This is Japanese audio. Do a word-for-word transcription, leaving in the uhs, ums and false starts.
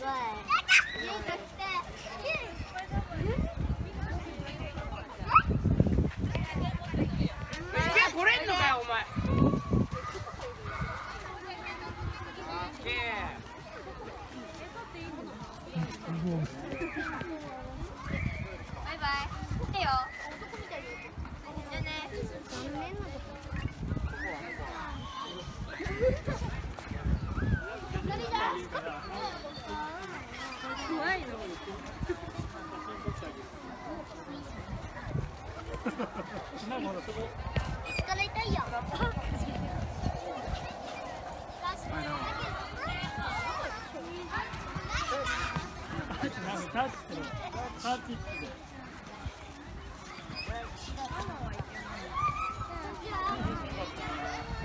来れんのかよお前。 バイバイ。来てよ。じゃあね。 怖いの。 力痛いよ。 タッチタッチじゃあ